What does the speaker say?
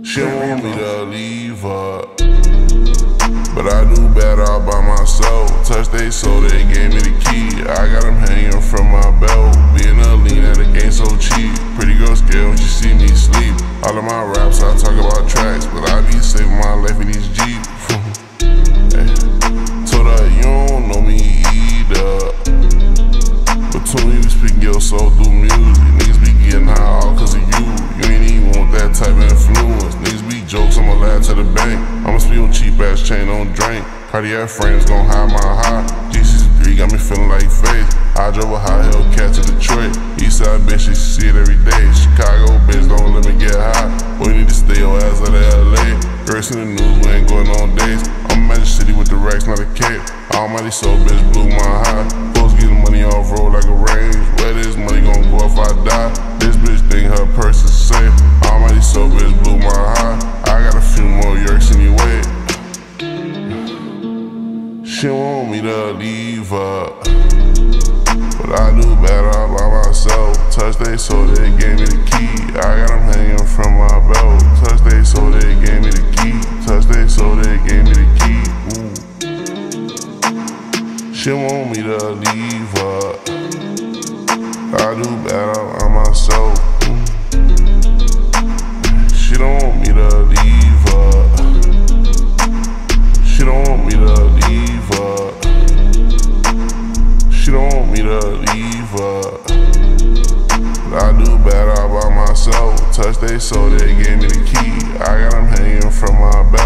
She want me to leave her, but I do bad all by myself. Touch they soul, they gave me the key. I got them hanging from my belt. Being a lean at a game so cheap. Pretty girl scared when she see me sleep. All of my raps, I talk about tracks, but I be saving my life in these Jeep. Told her, you don't know me either, but to me, we speaking your soul through music. Niggas be getting high all cause of you. You ain't even want that type of influence. Niggas be jokes, I'ma laugh to the bank. I'ma speak on cheap ass chain on drink. Cardiac frames gon' hide my high. GC3 got me feeling like faith. I drove a high Hellcat to Detroit. Eastside bitch, she see it every day. Chicago bitch, don't let me get high. Boy, you need to stay your ass out of LA. Girls in the news, we ain't going on dates. I'm Magic City with the racks, not a cape. Almighty soul bitch blew my high. Folks getting money off road like a range. Where this money gon' go if I die? This bitch think her purse is safe. Almighty soul bitch blew my high. I got a few more yerks anyway. She want me to leave her, but I do bad all by myself. Touch they soul, they gave me the key. I got them hanging from my belt. Touch they soul, they gave me the key. Touch they soul, they gave me the key. Ooh. She want me to leave her, I do bad all by myself. She don't want me to leave her. She don't want me to leave her. She don't want me to leave her, but I do bad all by myself. Touch they soul, they gave me the key. I got them hanging from my back.